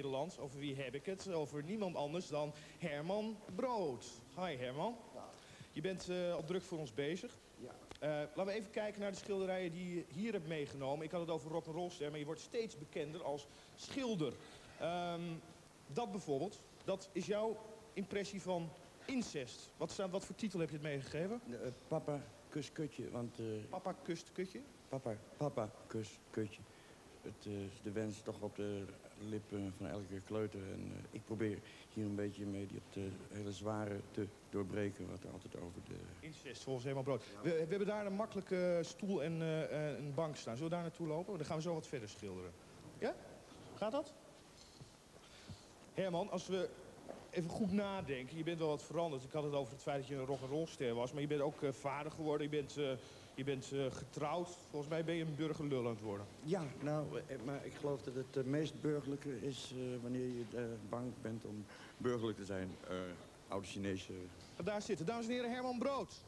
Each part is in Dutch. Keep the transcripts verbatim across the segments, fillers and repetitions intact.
Nederlands. Over wie heb ik het? Over niemand anders dan Herman Brood. Hi Herman. Ja. Je bent uh, al druk voor ons bezig. Ja. Uh, laten we even kijken naar de schilderijen die je hier hebt meegenomen. Ik had het over rock'n'rollster, maar je wordt steeds bekender als schilder. Um, dat bijvoorbeeld, dat is jouw impressie van incest. Wat, staat, wat voor titel heb je het meegegeven? Uh, papa, kus, kutje. Want, uh, papa, kust, kutje? Papa, papa, kus, kutje. Het uh, is de wens toch op de lippen van elke kleuter. En uh, ik probeer hier een beetje mee dat uh, hele zware te doorbreken wat er altijd over de... Incest, volgens Herman Brood. Ja. We, we hebben daar een makkelijke stoel en uh, een bank staan. Zullen we daar naartoe lopen? Dan gaan we zo wat verder schilderen. Ja? Gaat dat? Herman, als we even goed nadenken. Je bent wel wat veranderd. Ik had het over het feit dat je een rock'n'rollster was. Maar je bent ook uh, vader geworden. Je bent... Uh, Je bent uh, getrouwd. Volgens mij ben je een burgerlul aan het worden. Ja, nou, maar ik geloof dat het uh, meest burgerlijke is uh, wanneer je uh, bang bent om burgerlijk te zijn. Uh, oude Chinese... Daar zitten, dames en heren, Herman Brood.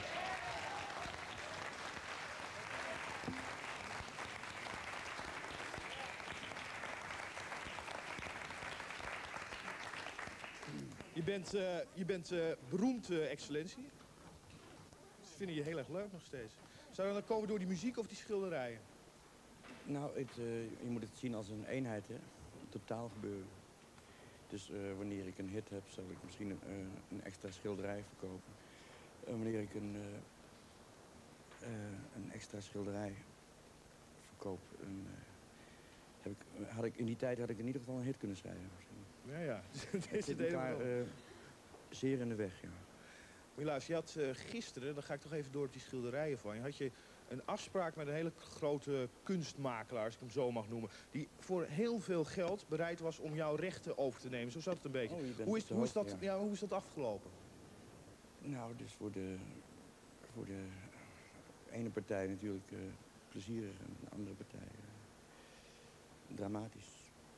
Je bent, uh, je bent uh, beroemd, uh, excellentie. Ze vinden je heel erg leuk nog steeds. Zou dat dan komen door die muziek of die schilderijen? Nou, het, uh, je moet het zien als een eenheid, hè. Een totaal gebeuren. Dus uh, wanneer ik een hit heb, zal ik misschien een, uh, een extra schilderij verkopen. Uh, wanneer ik een, uh, uh, een extra schilderij verkoop, een, uh, heb ik, had ik, in die tijd had ik in ieder geval een hit kunnen schrijven. Ja, ja. Het zit elkaar uh, zeer in de weg, ja. Helaas, je had uh, gisteren, dan ga ik toch even door op die schilderijen van je, had je een afspraak met een hele grote kunstmakelaar, als ik hem zo mag noemen, die voor heel veel geld bereid was om jouw rechten over te nemen. Zo zat het een beetje. Oh, hoe, is, hoe, is dat, ja. Ja, hoe is dat afgelopen? Nou, dus voor de, voor de ene partij natuurlijk uh, plezierig en de andere partij uh, dramatisch.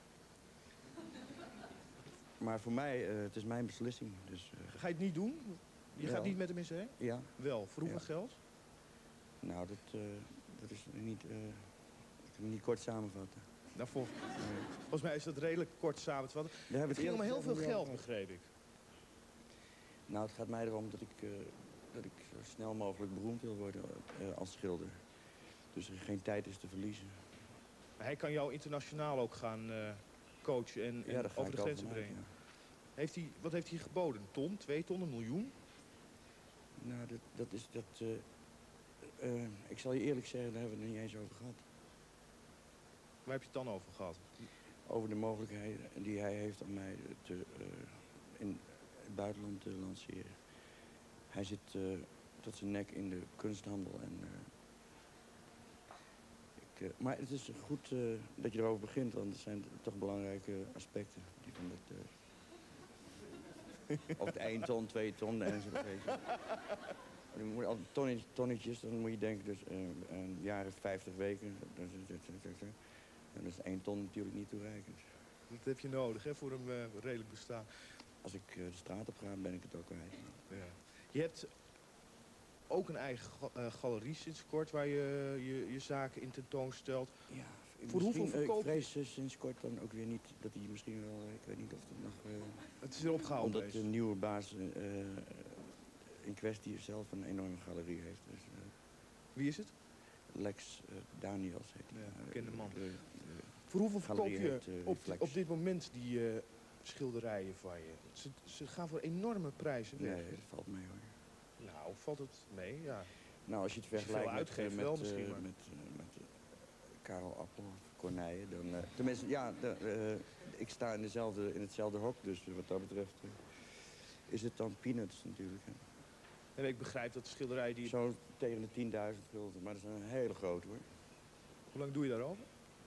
Maar voor mij, uh, het is mijn beslissing. Dus, uh, Ga je het niet doen? Je wel. gaat niet met hem in zee? Ja. Wel. Voor hoeveel ja. geld? Nou, dat, uh, dat is niet... Uh, ik kan het niet kort samenvatten. Nou, vol... nee. Volgens mij is dat redelijk kort samen te vatten. Het, het ging om heel veel geld, begreep ik. Nou, het gaat mij erom dat ik, uh, dat ik zo snel mogelijk beroemd wil worden uh, als schilder. Dus er geen tijd is te verliezen. Maar hij kan jou internationaal ook gaan uh, coachen en, en ja, over de grenzen vanuit, brengen. Ja. Heeft hij, wat heeft hij geboden? Een ton, twee ton, een miljoen? Nou, dat, dat is... Dat, uh, uh, ik zal je eerlijk zeggen, daar hebben we het niet eens over gehad. Waar heb je het dan over gehad? Over de mogelijkheid die hij heeft om mij te, uh, in het buitenland te lanceren. Hij zit uh, tot zijn nek in de kunsthandel. En, uh, ik, uh, maar het is goed uh, dat je erover begint, want er zijn toch belangrijke aspecten die van dat... Uh, of het één ton, twee ton enzovoort. Je moet al tonnetjes, tonnetjes, dan moet je denken, dus uh, een jaar of vijftig weken. En dat is één ton natuurlijk niet toereikend. Dat heb je nodig, hè, voor een uh, redelijk bestaan. Als ik uh, de straat op ga, ben ik het ook kwijt. Ja. Je hebt ook een eigen uh, galerie sinds kort waar je, je je zaken in tentoonstelt. Ja, voor hoeveel verkoop je? Ik vrees uh, sinds kort dan ook weer niet dat hij misschien wel, ik weet niet of het nog... Uh, het is weer opgehouden. Omdat de nieuwe baas uh, in kwestie zelf een enorme galerie heeft. Dus, uh, wie is het? Lex uh, Daniels heet hij. Ja, bekende man. De, de voor hoeveel verkoop je heet, uh, op, op dit moment die uh, schilderijen van je? Ze, ze gaan voor enorme prijzen weg. Nee, dat valt mee hoor. Nou, valt het mee? Ja. Nou, als je het vergelijkt met, uh, met, uh, met, uh, met uh, Karel Appel of Corneille, dan... Uh, tenminste, ja, de, uh, ik sta in, dezelfde, in hetzelfde hok, dus wat dat betreft uh, is het dan peanuts natuurlijk. Hè. En ik begrijp dat de schilderijen die... Zo tegen de tienduizend gulden, maar dat is een hele grote hoor. Hoe lang doe je daarover?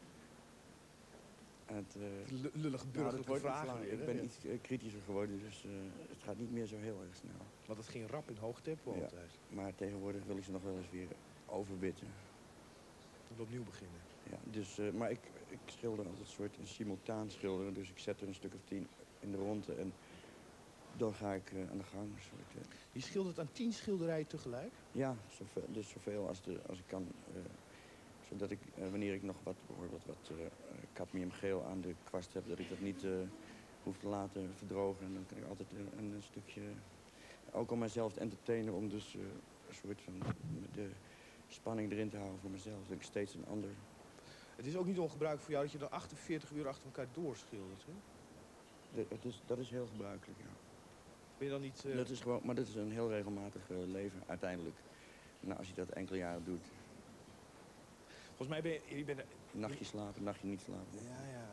Het, uh, lullige burgerlijke nou, vragen. Ik ben ja. iets uh, kritischer geworden, dus uh, het gaat niet meer zo heel erg snel. Want het ging rap in hoog tempo ja, altijd. Maar tegenwoordig wil ik ze nog wel eens weer overbitten. En opnieuw beginnen. Ja, dus, uh, maar ik, ik schilder altijd een soort een simultaan schilderen. Dus ik zet er een stuk of tien in de ronde en dan ga ik uh, aan de gang. Soort, uh. Je schildert aan tien schilderijen tegelijk? Ja, zoveel, dus zoveel als, de, als ik kan. Uh, Zodat ik, uh, wanneer ik nog wat, bijvoorbeeld wat uh, cadmiumgeel aan de kwast heb, dat ik dat niet uh, hoef te laten verdrogen. En dan kan ik altijd een, een stukje, ook om mezelf te entertainen, om dus uh, een soort van de spanning erin te houden voor mezelf. Dat ik steeds een ander... Het is ook niet ongebruikelijk voor jou dat je dan achtenveertig uur achter elkaar doorschildert, hè? De, het is, dat is heel gebruikelijk, ja. Ben je dan niet... Uh... Dat is gewoon, maar dat is een heel regelmatig uh, leven, uiteindelijk. Nou, als je dat enkele jaren doet. Volgens mij ben je... je bent... Nachtje slapen, nachtje niet slapen. Ja, ja.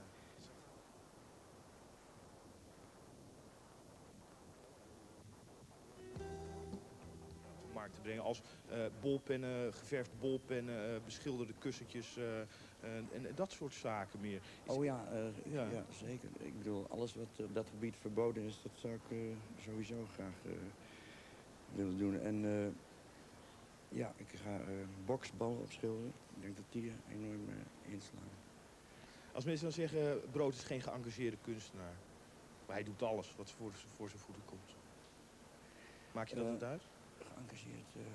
Markt te brengen als uh, bolpennen, geverfde bolpennen, uh, beschilderde kussentjes uh, uh, en, en dat soort zaken meer. Is oh ja, uh, ja. ja, zeker. Ik bedoel, alles wat op dat gebied verboden is, dat zou ik uh, sowieso graag uh, willen doen. En uh, ja, ik ga uh, boksballen opschilderen. Ik denk dat die enorm uh, inslaan. Als mensen dan zeggen, Brood is geen geëngageerde kunstenaar, maar hij doet alles wat voor, voor zijn voeten komt. Maak je dat uh, wat uit? Geëngageerd. Uh...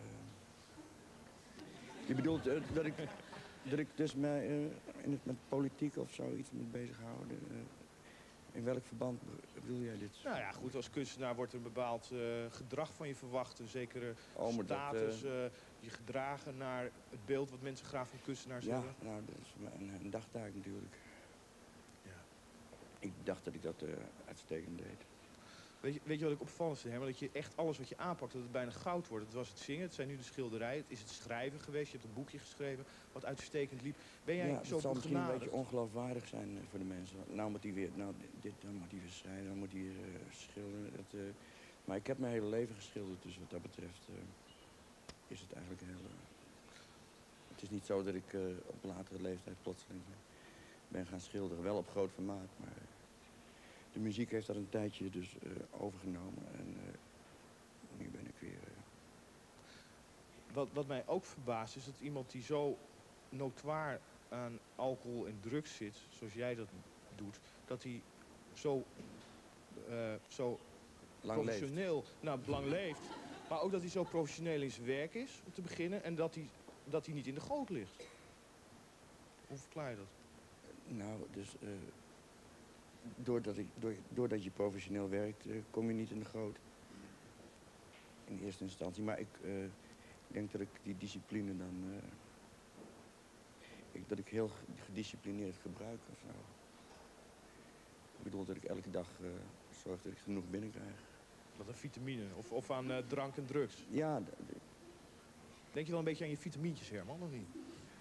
Je bedoelt uh, dat, ik, dat ik dus mij uh, in het, met politiek of zoiets moet bezighouden? Uh, in welk verband bedoel jij dit? Nou ja, goed, als kunstenaar wordt er een bepaald uh, gedrag van je verwacht. Een zekere oh, status, dat, uh... uh, je gedragen naar het beeld wat mensen graag van kunstenaars ja, hebben. Ja, nou, dat is een, een dagtaak natuurlijk. Ja. Ik dacht dat ik dat uh, uitstekend deed. Weet je, weet je wat ik opvallend vind, Herman? Dat je echt alles wat je aanpakt, dat het bijna goud wordt. Het was het zingen, het zijn nu de schilderijen, het is het schrijven geweest. Je hebt een boekje geschreven wat uitstekend liep. Ben jij ja, zo het zal misschien genadigd? een beetje ongeloofwaardig zijn voor de mensen. Nou moet hij weer, nou dit, dan moet hij weer schrijven, dan moet hij weer uh, schilderen. Dat, uh, maar ik heb mijn hele leven geschilderd, dus wat dat betreft uh, is het eigenlijk heel... Uh, het is niet zo dat ik uh, op latere leeftijd plotseling ben gaan schilderen. Wel op groot formaat, maar... De muziek heeft dat een tijdje dus uh, overgenomen en uh, nu ben ik weer... Uh... Wat, wat mij ook verbaast is dat iemand die zo notoir aan alcohol en drugs zit, zoals jij dat doet, dat hij zo, uh, zo lang professioneel, leeft. nou, lang leeft, maar ook dat hij zo professioneel in zijn werk is, om te beginnen, en dat hij, dat hij niet in de goot ligt. Hoe verklaar je dat? Nou, dus... Uh... Doordat, ik, door, doordat je professioneel werkt, uh, kom je niet in de goot. In eerste instantie. Maar ik uh, denk dat ik die discipline dan... Uh, ik, dat ik heel gedisciplineerd gebruik of zo. Ik bedoel dat ik elke dag uh, zorg dat ik genoeg binnenkrijg. Wat een vitamine? Of, of aan uh, drank en drugs? Ja. Denk je wel een beetje aan je vitamintjes, Herman, of niet?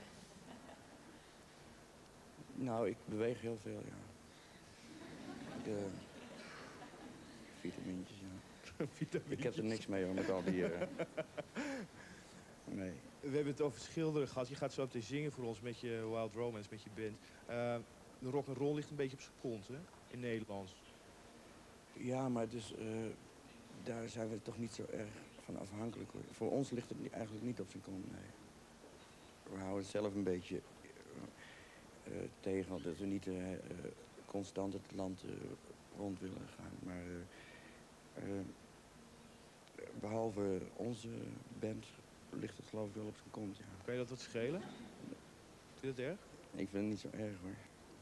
Nou, ik beweeg heel veel, ja. De vitamintjes, ja. Vitamintjes. Ik heb er niks mee hoor, met al die... Uh... Nee. We hebben het over schilderen gehad. Je gaat zo meteen zingen voor ons met je Wild Romance, met je band. Uh, de rock'n'roll ligt een beetje op zijn kont, hè? In Nederlands. Ja, maar dus, uh, daar zijn we toch niet zo erg van afhankelijk hoor. Voor ons ligt het eigenlijk niet op zijn kont, nee. We houden het zelf een beetje uh, uh, tegen, dat we niet... Uh, uh, constant het land uh, rond willen gaan. Maar uh, uh, behalve onze band ligt het geloof ik wel op zijn kont, ja. Kan je dat wat schelen? Vind je dat erg? Ik vind het niet zo erg hoor.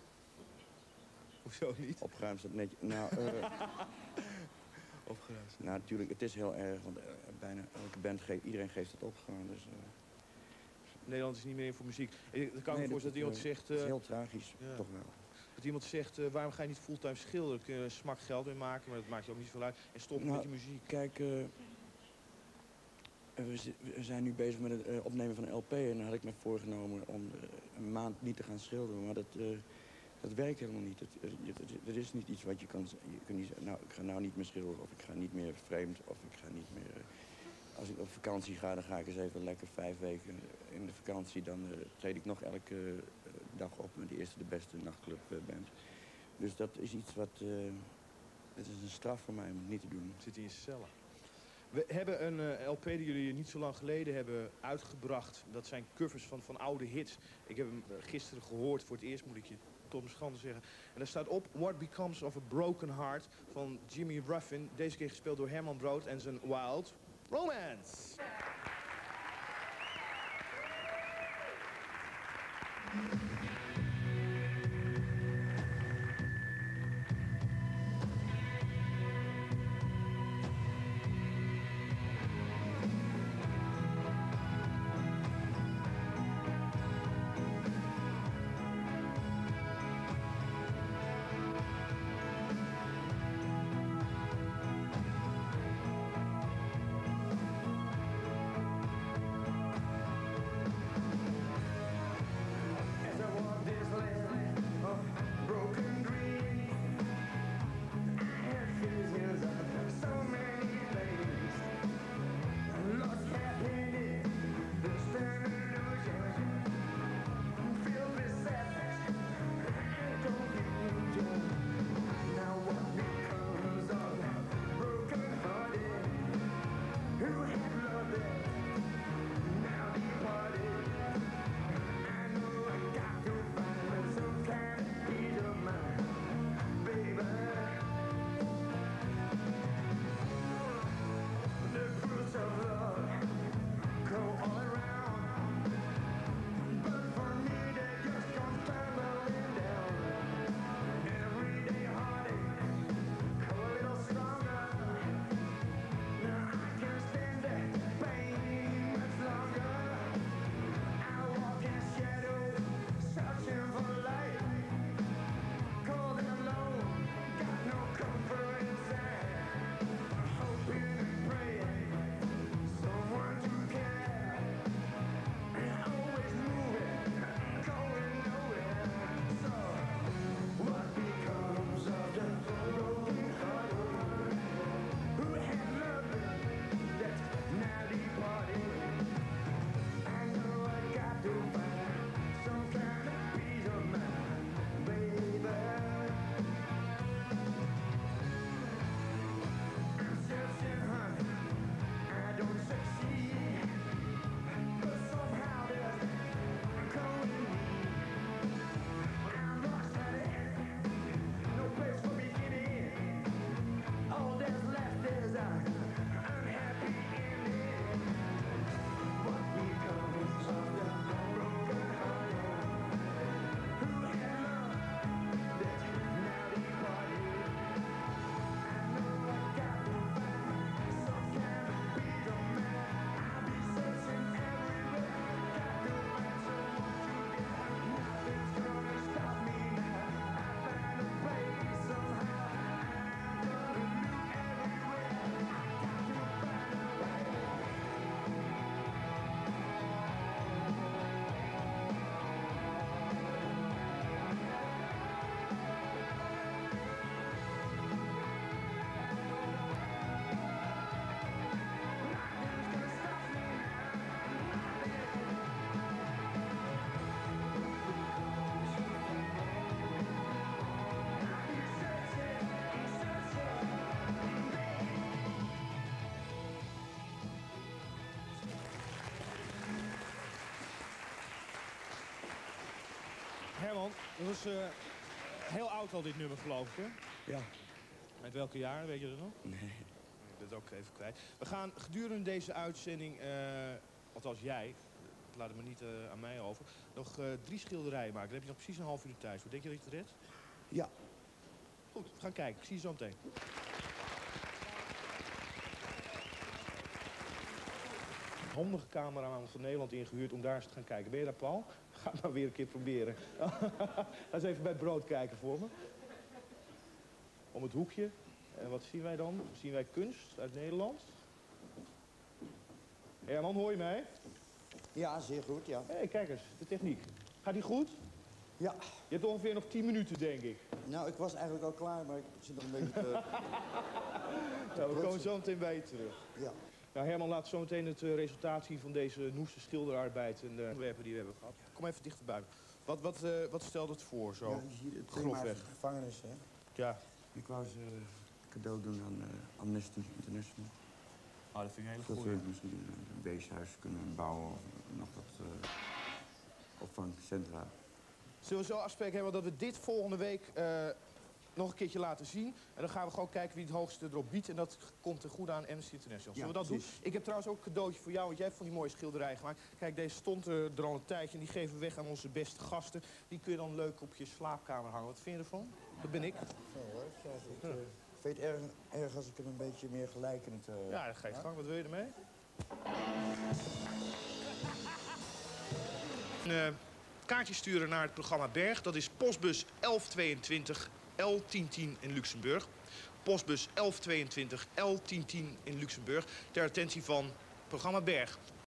Hoezo niet? Opgeruimd staat netjes. Nou, uh, Opgeruimd. Nou, natuurlijk, het is heel erg, want uh, bijna elke band geeft, iedereen geeft het op gewoon. Dus, uh... Nederland is niet meer voor muziek. Ik kan me nee, voorstellen dat, dat iemand uh, zegt... Uh, het is heel tragisch, ja. Toch wel. Dat iemand zegt, uh, waarom ga je niet fulltime schilderen? Kun je een smak geld mee maken, maar dat maakt je ook niet zoveel uit. En stoppen nou, met je muziek. Kijk, uh, we, we zijn nu bezig met het uh, opnemen van een L P. En dan had ik me voorgenomen om uh, een maand niet te gaan schilderen. Maar dat, uh, dat werkt helemaal niet. Het, het, het, het is niet iets wat je kan... Je kunt niet zeggen, nou, ik ga nou niet meer schilderen. Of ik ga niet meer vreemd. Of ik ga niet meer... Uh, als ik op vakantie ga, dan ga ik eens even lekker vijf weken in de vakantie. Dan uh, treed ik nog elke uh, dag op met de eerste de beste nachtclub uh, band. Dus dat is iets wat... Uh, het is een straf voor mij om het niet te doen. Zit in je cellen. We hebben een uh, L P die jullie niet zo lang geleden hebben uitgebracht. Dat zijn covers van, van oude hits. Ik heb hem gisteren gehoord. Voor het eerst moet ik je tot mijn schande zeggen. En daar staat op What Becomes of a Broken Heart van Jimmy Ruffin. Deze keer gespeeld door Herman Brood en zijn Wild Romance. Herman, dat was uh, heel oud al dit nummer, geloof ik, hè? Ja. Met welke jaren, weet je dat nog? Nee. Ik ben het ook even kwijt. We gaan gedurende deze uitzending, uh, althans jij, ik laat het maar niet uh, aan mij over, nog uh, drie schilderijen maken. Dan heb je nog precies een half uur de tijd voor. Denk je dat je het redt? Ja. Goed, we gaan kijken. Ik zie je zo meteen. Handige cameraman van Nederland ingehuurd om daar eens te gaan kijken. Ben je daar, Paul? Ga maar weer een keer proberen. Ga eens even bij het brood kijken voor me. Om het hoekje. En wat zien wij dan? Zien wij kunst uit Nederland? Herman, hoor je mij? Ja, zeer goed, ja. Hé, hey, kijk eens, de techniek. Gaat die goed? Ja. Je hebt ongeveer nog tien minuten, denk ik. Nou, ik was eigenlijk al klaar, maar ik zit nog een beetje te... nou, we komen zo meteen bij je terug. Ja. Nou, Herman, laat zo meteen het uh, resultaat zien van deze Noeste schilderarbeid en de ontwerpen die we hebben gehad. Kom even dichterbij. Wat, wat, uh, wat stelt het voor, zo? Ja, je ziet het thema is de gevangenis, hè? Ja. Ik wou ze uh, cadeau doen aan uh, Amnesty International. Oh, dat vind ik een hele goede. goeie. Dat we misschien een weeshuis kunnen bouwen of nog wat uh, opvangcentra. Zullen we zo afspreken hebben dat we dit volgende week uh, nog een keertje laten zien. En dan gaan we gewoon kijken wie het hoogste erop biedt. En dat komt ten goede aan Amnesty International. Zullen we dat precies. doen? Ik heb trouwens ook een cadeautje voor jou, want jij hebt van die mooie schilderijen gemaakt. Kijk, deze stond er, er al een tijdje en die geven we weg aan onze beste gasten. Die kun je dan leuk op je slaapkamer hangen. Wat vind je ervan? Dat ben ik. Zo hoor, ik uh, vind het erg, erg als ik hem een beetje meer gelijkend... Uh, ja, dat ga je gang. Wat wil je ermee? Een uh, kaartje sturen naar het programma Berg. Dat is postbus elf tweeëntwintig L tien tien in Luxemburg. Postbus elf tweeëntwintig L tien tien in Luxemburg. Ter attentie van programma Berg.